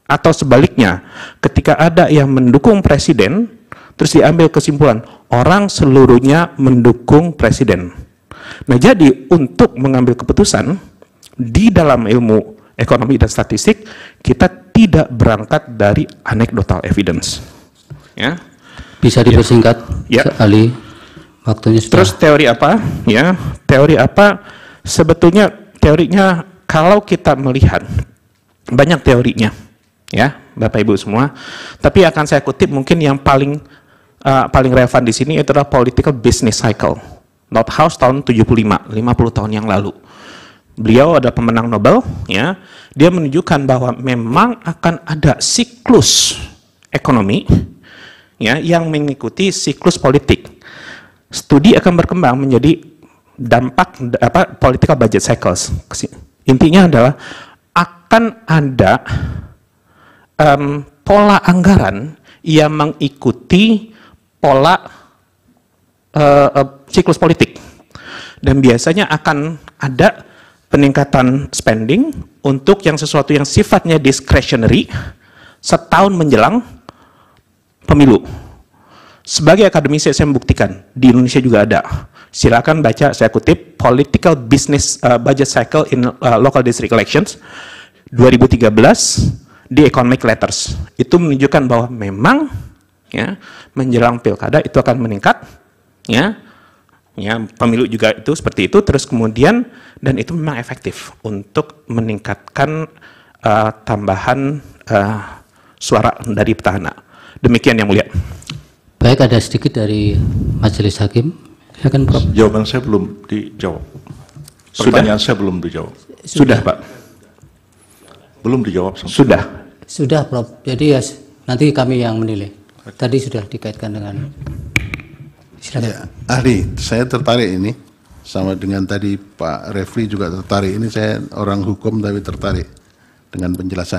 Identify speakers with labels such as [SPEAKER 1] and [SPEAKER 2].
[SPEAKER 1] Atau sebaliknya, ketika ada yang mendukung presiden, terus diambil kesimpulan, orang seluruhnya mendukung presiden. Nah, jadi untuk mengambil keputusan, di dalam ilmu ekonomi dan statistik, kita tidak berangkat dari anecdotal evidence. Ya.
[SPEAKER 2] Bisa dipersingkat,
[SPEAKER 1] ya.
[SPEAKER 2] Ali, waktunya sudah.
[SPEAKER 1] Terus teori apa? Ya, teori apa? Sebetulnya teorinya, kalau kita melihat, banyak teorinya. Ya, Bapak Ibu semua. Tapi akan saya kutip mungkin yang paling relevan di sini itu adalah political business cycle. Nordhaus tahun 75, 50 tahun yang lalu. Beliau ada pemenang Nobel, ya. Dia menunjukkan bahwa memang akan ada siklus ekonomi, ya, yang mengikuti siklus politik. Studi akan berkembang menjadi dampak political budget cycles. Intinya adalah akan ada pola anggaran yang mengikuti pola siklus politik, dan biasanya akan ada peningkatan spending untuk yang sesuatu yang sifatnya discretionary setahun menjelang pemilu. Sebagai akademisi saya membuktikan di Indonesia juga ada. Silakan baca, saya kutip, Political Business Budget Cycle in Local District Elections 2013 di Economic Letters. Itu menunjukkan bahwa memang, ya, menjelang pilkada itu akan meningkat, ya, pemilu juga itu seperti itu, terus kemudian, dan itu memang efektif untuk meningkatkan tambahan suara dari petahana. Demikian yang mulia.
[SPEAKER 2] Baik, ada sedikit dari Majelis Hakim. Silakan, Prof.
[SPEAKER 3] Jawaban saya belum dijawab. Pertanyaan saya belum dijawab.
[SPEAKER 1] Sudah, Pak.
[SPEAKER 3] Belum dijawab.
[SPEAKER 1] Sudah.
[SPEAKER 2] Sudah, Prof. Jadi ya nanti kami yang menilai. Tadi sudah dikaitkan dengan. Silakan.
[SPEAKER 4] Ya, ahli, saya tertarik ini sama dengan tadi Pak Refli juga tertarik. Ini saya orang hukum tapi tertarik dengan penjelasan